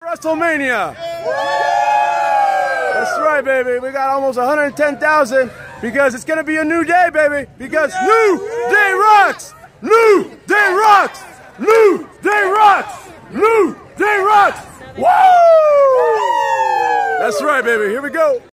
WrestleMania. That's right, baby. We got almost 110,000 because it's going to be a new day, baby. Because New Day rocks! New Day rocks! New Day rocks! New Day rocks! Woo! That's right, baby. Here we go.